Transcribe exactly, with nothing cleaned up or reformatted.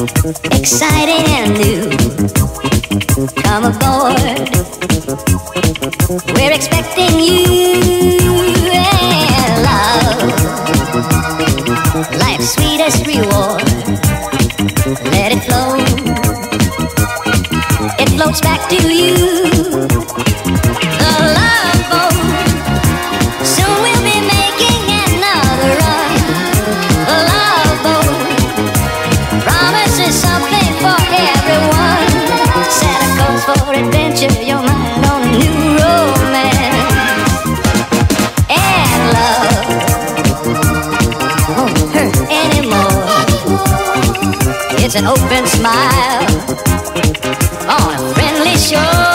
exciting and new. Come aboard, we're expecting you. And love, life's sweetest reward. Let it flow, it floats back to you. The love boat, soon we'll be making another run. The love boat promises something for everyone. Set a course for adventure, your mind on a new romance. And love won't hurt anymore. It's an open smile on a friendly shore.